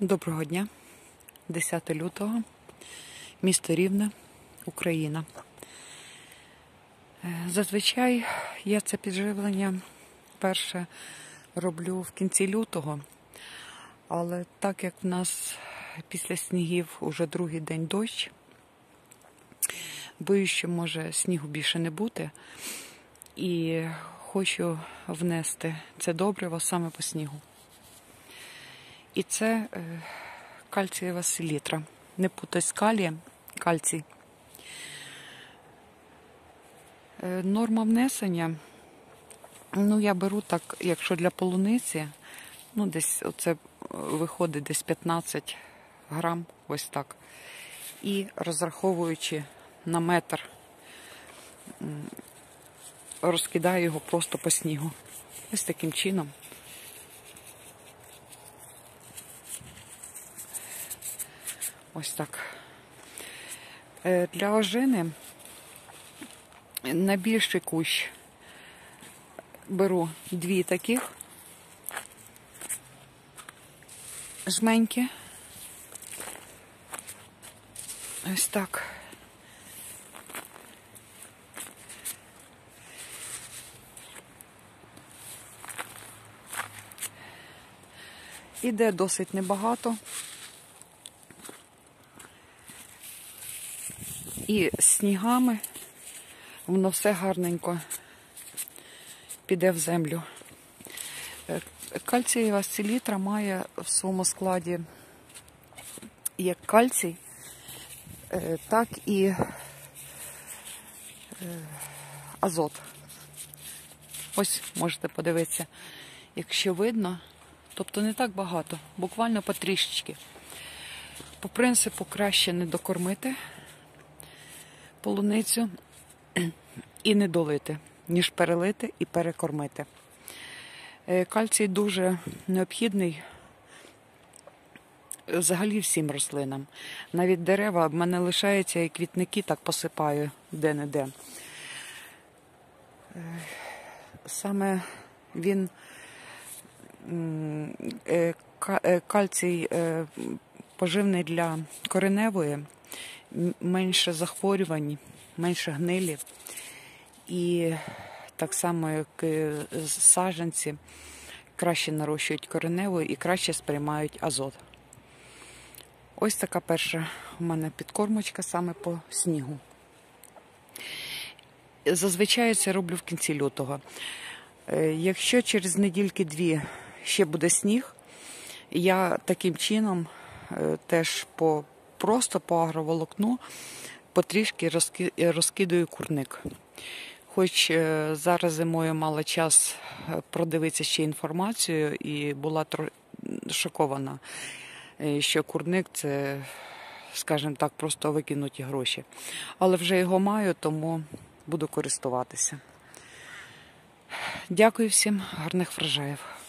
Доброго дня, 10 лютого, місто Рівне, Україна. Зазвичай я це підживлення перше роблю в кінці лютого, але так як в нас після снігів уже другий день дощ, боюсь, що може снігу більше не бути, і хочу внести це добриво саме по снігу. І це кальцієва селітра. Не путай з калієм, кальцій. Норма внесення, я беру так, якщо для полуниці, десь оце виходить десь 15 грам, ось так. І розраховуючи на метр, розкидаю його просто по снігу. Ось таким чином. Ось так. Для ожини на більший кущ беру 2 таких жменьки. Ось так. Іде досить небагато. І з снігами воно все гарненько піде в землю. Кальцієва селітра має в своєму складі як кальцій, так і азот. Ось можете подивитися, якщо видно, тобто не так багато, буквально потрішечки. По принципу краще не докормити полуницю і не долити, ніж перелити і перекормити. Кальцій дуже необхідний взагалі всім рослинам. Навіть дерева в мене лишаються, і квітники так посипаю де-не-де. Саме він, кальцій поживний для кореневої, менше захворювань, менше гнилі. І так само, як саджанці, краще нарощують кореневу і краще сприймають азот. Ось така перша у мене підкормочка саме по снігу. Зазвичай це роблю в кінці лютого. Якщо через недільки-2 ще буде сніг, я таким чином теж просто по агроволокну потрішки розкидаю курник. Хоч зараз зимою мала час продивитися ще інформацію і була шокована, що курник – це, скажімо так, просто викинуті гроші. Але вже його маю, тому буду користуватися. Дякую всім, гарних врожаїв.